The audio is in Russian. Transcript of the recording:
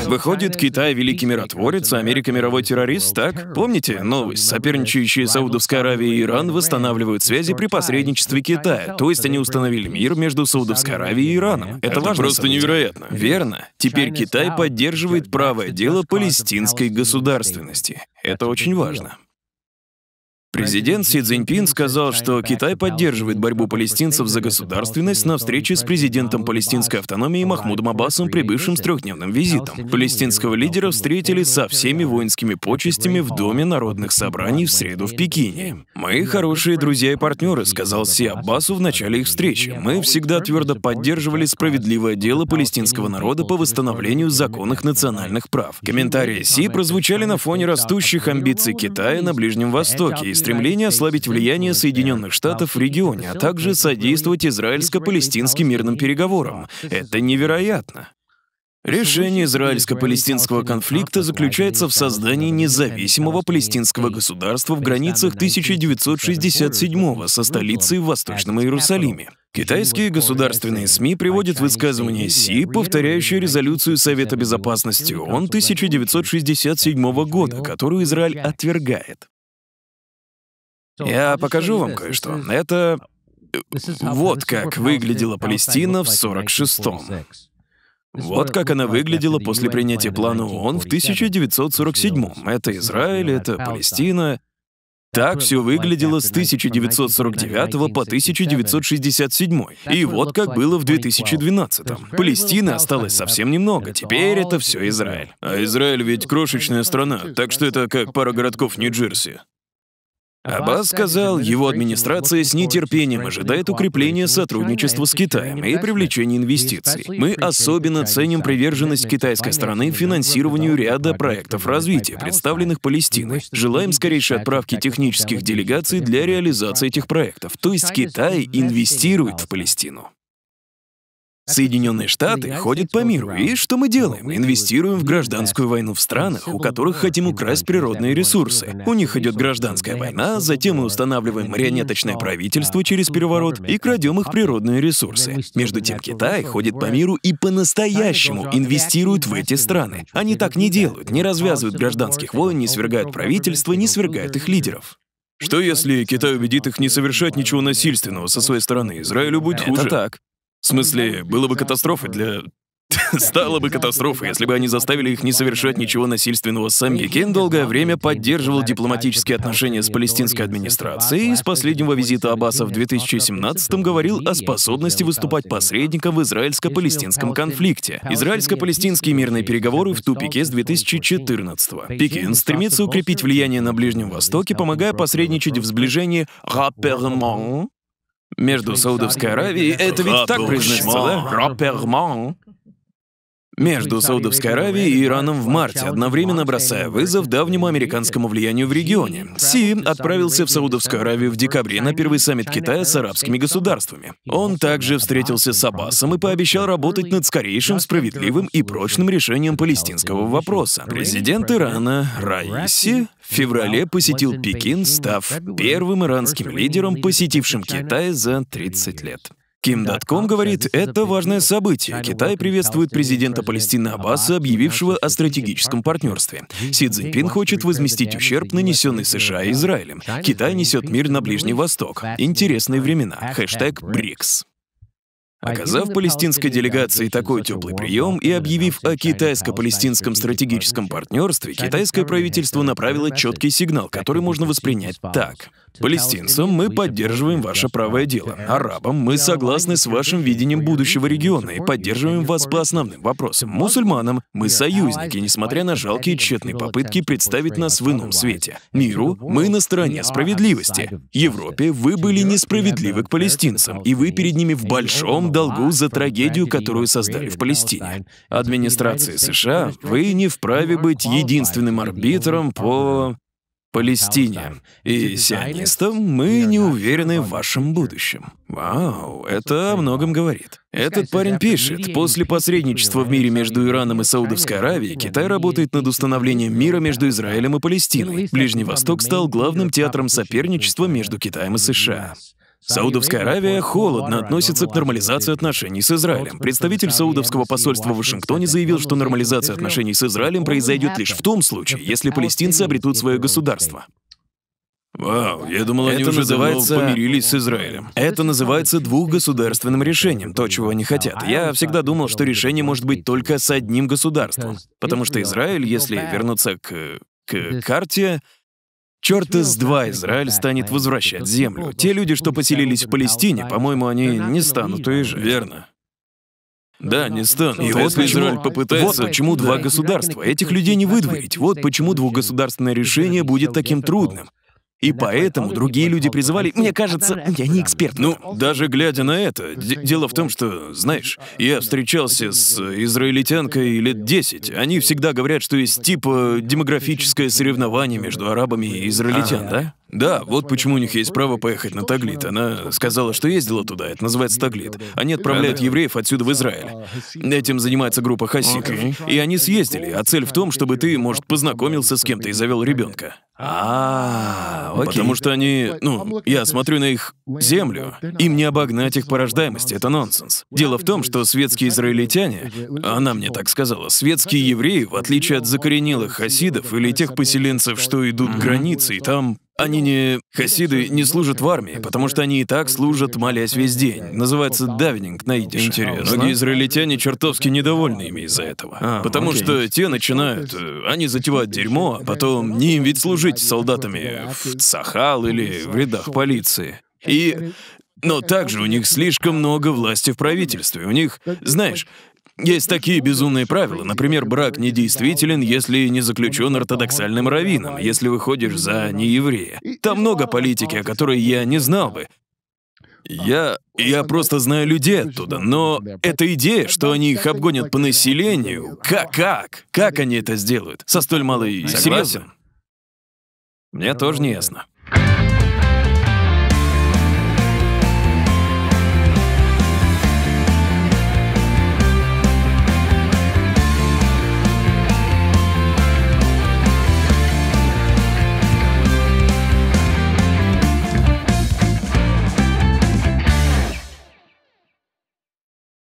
Выходит, Китай — великий миротворец, а Америка — мировой террорист, так? Помните новость? Соперничающие Саудовская Аравия и Иран восстанавливают связи при посредничестве Китая. То есть они установили мир между Саудовской Аравией и Ираном. Это важно. Просто невероятно. Верно. Теперь Китай поддерживает правое дело палестинской государственности. Это очень важно. Президент Си Цзиньпин сказал, что Китай поддерживает борьбу палестинцев за государственность на встрече с президентом палестинской автономии Махмудом Аббасом, прибывшим с трехдневным визитом. Палестинского лидера встретили со всеми воинскими почестями в Доме народных собраний в среду в Пекине. «Мы хорошие друзья и партнеры», — сказал Си Аббасу в начале их встречи. «Мы всегда твердо поддерживали справедливое дело палестинского народа по восстановлению законных национальных прав». Комментарии Си прозвучали на фоне растущих амбиций Китая на Ближнем Востоке и стремление ослабить влияние Соединенных Штатов в регионе, а также содействовать израильско-палестинским мирным переговорам. Это невероятно. Решение израильско-палестинского конфликта заключается в создании независимого палестинского государства в границах 1967-го со столицей в Восточном Иерусалиме. Китайские государственные СМИ приводят высказывание Си, повторяющее резолюцию Совета Безопасности ООН 1967 года, которую Израиль отвергает. Я покажу вам кое-что. Это... Вот как выглядела Палестина в 46-м. Вот как она выглядела после принятия плана ООН в 1947-м. Это Израиль, это Палестина. Так все выглядело с 1949 по 1967. И вот как было в 2012-м. Палестины осталось совсем немного, теперь это все Израиль. А Израиль ведь крошечная страна, так что это как пара городков Нью-Джерси. Аббас сказал, его администрация с нетерпением ожидает укрепления сотрудничества с Китаем и привлечения инвестиций. Мы особенно ценим приверженность китайской стороны финансированию ряда проектов развития, представленных Палестиной. Желаем скорейшей отправки технических делегаций для реализации этих проектов. То есть Китай инвестирует в Палестину. Соединенные Штаты ходят по миру, и что мы делаем? Инвестируем в гражданскую войну в странах, у которых хотим украсть природные ресурсы. У них идет гражданская война, затем мы устанавливаем марионеточное правительство через переворот и крадем их природные ресурсы. Между тем Китай ходит по миру и по-настоящему инвестирует в эти страны. Они так не делают, не развязывают гражданских войн, не свергают правительства, не свергают их лидеров. Что если Китай убедит их не совершать ничего насильственного со своей стороны? Израилю будет хуже. Это так. В смысле, было бы катастрофой для... Стало бы катастрофой, если бы они заставили их не совершать ничего насильственного сами. Пекин долгое время поддерживал дипломатические отношения с палестинской администрацией и с последнего визита Аббаса в 2017-м говорил о способности выступать посредником в израильско-палестинском конфликте. Израильско-палестинские мирные переговоры в тупике с 2014-го. Пекин стремится укрепить влияние на Ближнем Востоке, помогая посредничать в сближении «rapprochement» между Саудовской Аравией, это ведь так произносится, да? «Rapprochement» между Саудовской Аравией и Ираном в марте, одновременно бросая вызов давнему американскому влиянию в регионе. Си отправился в Саудовскую Аравию в декабре на первый саммит Китая с арабскими государствами. Он также встретился с Аббасом и пообещал работать над скорейшим, справедливым и прочным решением палестинского вопроса. Президент Ирана Раиси в феврале посетил Пекин, став первым иранским лидером, посетившим Китай за 30 лет. Kim.com говорит, это важное событие. Китай приветствует президента Палестины Аббаса, объявившего о стратегическом партнерстве. Си Цзиньпин хочет возместить ущерб, нанесенный США и Израилем. Китай несет мир на Ближний Восток. Интересные времена. #БРИКС. Оказав палестинской делегации такой теплый прием и объявив о китайско-палестинском стратегическом партнерстве, китайское правительство направило четкий сигнал, который можно воспринять так. Палестинцам мы поддерживаем ваше правое дело. Арабам мы согласны с вашим видением будущего региона и поддерживаем вас по основным вопросам. Мусульманам мы союзники, несмотря на жалкие и тщетные попытки представить нас в ином свете. Миру мы на стороне справедливости. Европе вы были несправедливы к палестинцам, и вы перед ними в большом долгу за трагедию, которую создали в Палестине. Администрации США вы не вправе быть единственным арбитром по Палестине. И сионистам мы не уверены в вашем будущем. Вау, это о многом говорит. Этот парень пишет, после посредничества в мире между Ираном и Саудовской Аравией, Китай работает над установлением мира между Израилем и Палестиной. Ближний Восток стал главным театром соперничества между Китаем и США. Саудовская Аравия холодно относится к нормализации отношений с Израилем. Представитель саудовского посольства в Вашингтоне заявил, что нормализация отношений с Израилем произойдет лишь в том случае, если палестинцы обретут свое государство. Вау, я думал, они уже давно помирились с Израилем. Это называется двухгосударственным решением, то, чего они хотят. Я всегда думал, что решение может быть только с одним государством. Потому что Израиль, если вернуться к карте, черт из два Израиль станет возвращать землю. Те люди, что поселились в Палестине, по-моему, они не станут уезжать. Верно. Да, не станут. И вот почему, вот почему два государства. Этих людей не выдворить. Вот почему двухгосударственное решение будет таким трудным. И поэтому другие люди призывали... Мне кажется, я не эксперт. Ну, даже глядя на это, дело в том, что, знаешь, я встречался с израильтянкой лет 10. Они всегда говорят, что есть типа демографическое соревнование между арабами и израильтян, да? Да, вот почему у них есть право поехать на Таглит. Она сказала, что ездила туда, это называется Таглит. Они отправляют евреев отсюда в Израиль. Этим занимается группа хасидов. И они съездили, а цель в том, чтобы ты, может, познакомился с кем-то и завел ребенка. Окей. Потому что они, я смотрю на их землю, им не обогнать их по рождаемости, это нонсенс. Дело в том, что светские израильтяне, она мне так сказала, светские евреи, в отличие от закоренелых хасидов или тех поселенцев, что идут к границе, и там хасиды не служат в армии, потому что они и так служат, молясь весь день. Называется давнинг на идише. Интересно. Многие израильтяне чертовски недовольны ими из-за этого. Потому что те начинают, они затевают дерьмо, а потом не им ведь служить солдатами в Цахал или в рядах полиции. Но также у них слишком много власти в правительстве. У них, знаешь, есть такие безумные правила. Например, брак недействителен, если не заключен ортодоксальным раввином, если выходишь за нееврея. Там много политики, о которой я не знал бы. Я просто знаю людей оттуда, но эта идея, что они их обгонят по населению, как они это сделают? Со столь малой... Согласен. Мне тоже не ясно.